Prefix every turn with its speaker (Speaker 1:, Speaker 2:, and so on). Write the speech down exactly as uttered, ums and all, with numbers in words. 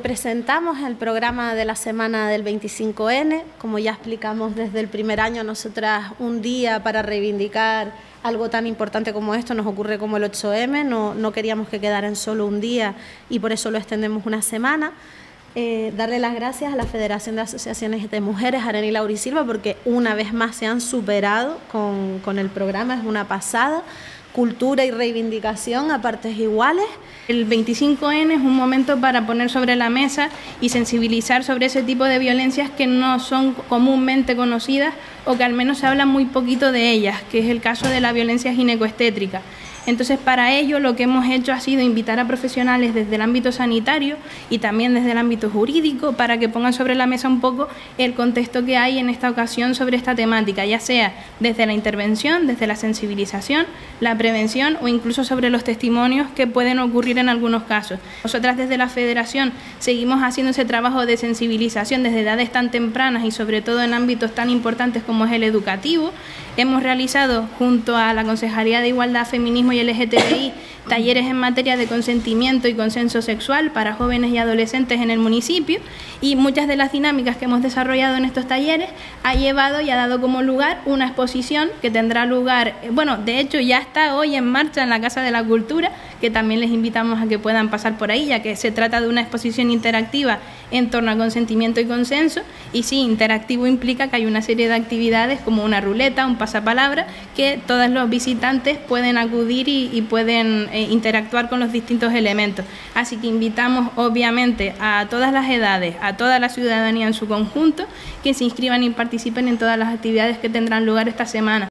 Speaker 1: Presentamos el programa de la semana del veinticinco ene, como ya explicamos desde el primer año, nosotras un día para reivindicar algo tan importante como esto nos ocurre como el ocho eme, no, no queríamos que quedara en solo un día y por eso lo extendemos una semana. Eh, darle las gracias a la Federación de Asociaciones de Mujeres, Arena y Laurisilva, porque una vez más se han superado con, con el programa, es una pasada. Cultura y reivindicación a partes iguales.
Speaker 2: El veinticinco ene es un momento para poner sobre la mesa y sensibilizar sobre ese tipo de violencias que no son comúnmente conocidas o que al menos se habla muy poquito de ellas, que es el caso de la violencia ginecoestétrica. Entonces, para ello lo que hemos hecho ha sido invitar a profesionales desde el ámbito sanitario y también desde el ámbito jurídico para que pongan sobre la mesa un poco el contexto que hay en esta ocasión sobre esta temática, ya sea desde la intervención, desde la sensibilización, la prevención o incluso sobre los testimonios que pueden ocurrir en algunos casos. Nosotras desde la Federación seguimos haciendo ese trabajo de sensibilización desde edades tan tempranas y sobre todo en ámbitos tan importantes como es el educativo. Hemos realizado junto a la Concejalía de Igualdad, Feminismo y ele ge te be i talleres en materia de consentimiento y consenso sexual para jóvenes y adolescentes en el municipio, y muchas de las dinámicas que hemos desarrollado en estos talleres ha llevado y ha dado como lugar una exposición que tendrá lugar, bueno, de hecho ya está hoy en marcha en la Casa de la Cultura, que también les invitamos a que puedan pasar por ahí, ya que se trata de una exposición interactiva en torno a consentimiento y consenso, y sí, interactivo implica que hay una serie de actividades como una ruleta, un pasapalabra, que todos los visitantes pueden acudir y, y pueden eh, interactuar con los distintos elementos. Así que invitamos obviamente a todas las edades, a toda la ciudadanía en su conjunto, que se inscriban y participen en todas las actividades que tendrán lugar esta semana.